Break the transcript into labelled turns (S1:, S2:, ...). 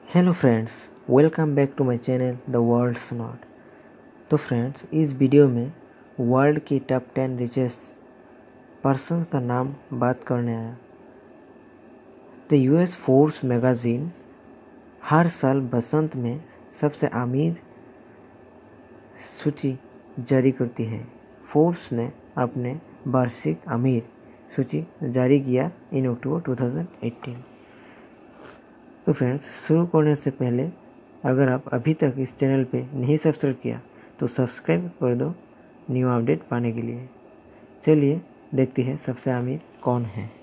S1: Hello friends, welcome back to my channel the world smart. तो friends, इस video में world की top 10 richest person का नाम बात करने आया। द यूएस फोर्ब्स मैगज़ीन हर साल बसंत में सबसे अमीर सूची जारी करती है। फोर्ब्स ने अपने वार्षिक अमीर सूची जारी किया इन अक्टूबर 2018। तो फ्रेंड्स, शुरू करने से पहले अगर आप अभी तक इस चैनल पे नहीं सब्सक्राइब किया तो सब्सक्राइब कर दो न्यू अपडेट पाने के लिए। चलिए देखते हैं सबसे अमीर कौन है।